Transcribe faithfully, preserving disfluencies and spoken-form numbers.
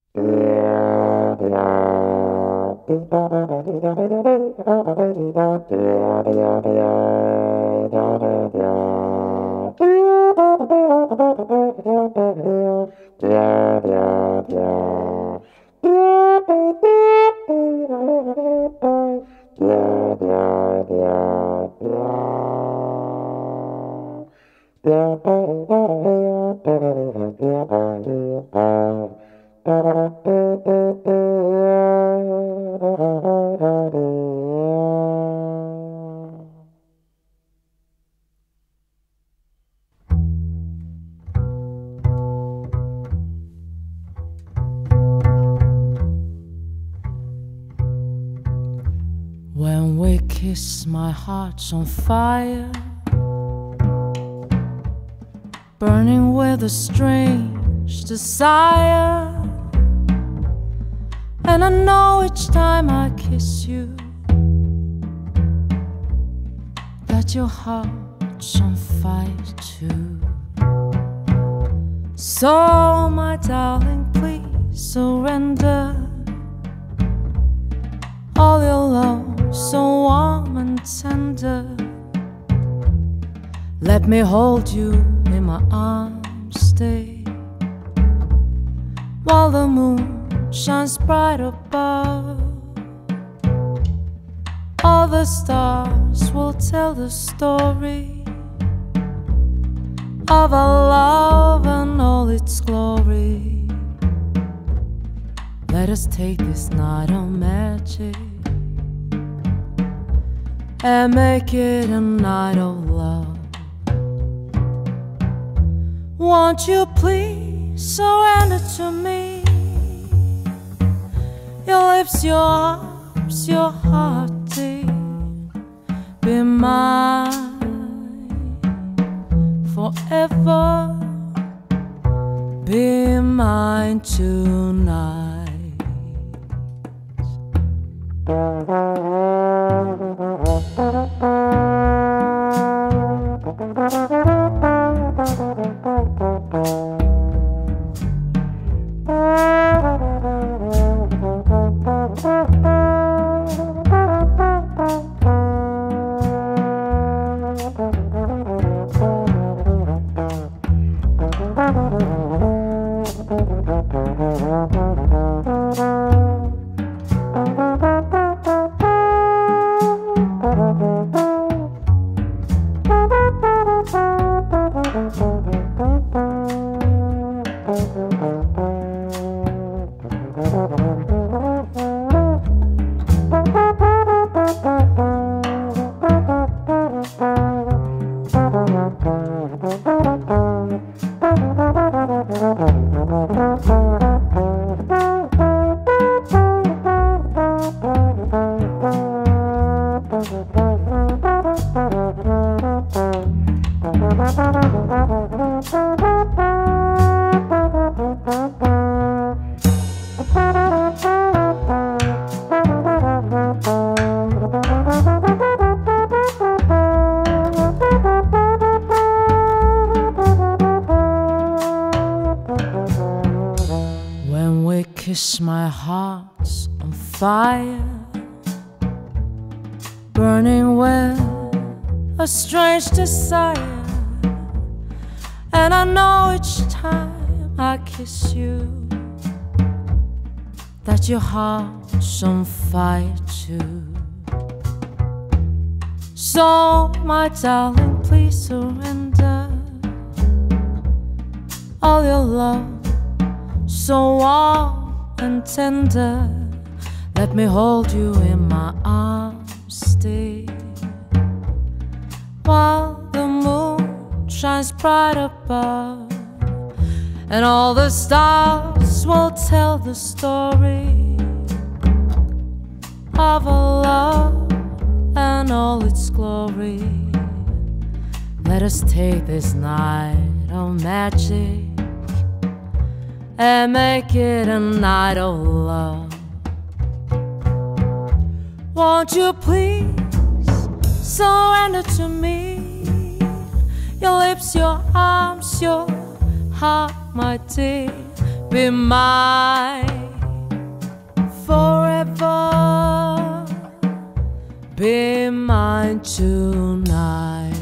When we kiss, my heart's on fire, burning with a strange desire. And I know each time I kiss you that your heart's on fire too. So my darling, please surrender all your love, so warm and tender. Let me hold you in my arms, stay, while the moon shines bright above. All the stars will tell the story of our love and all its glory. Let us take this night of magic and make it a night of love. Won't you please surrender to me your lips, your arms, your heart, dear. Be mine forever, be mine tonight. When we kiss, my heart's on fire, burning with a strange desire. And I know each time I kiss you that your heart's on fire too. So my darling, please surrender all your love, so warm and tender. Let me hold you in my arms, stay, while the moon shines bright above. And all the stars will tell the story of our love and all its glory. Let us take this night of magic and make it a night of love. Won't you please surrender to me your lips, your arms, your heart, my dear. Be mine mine tonight.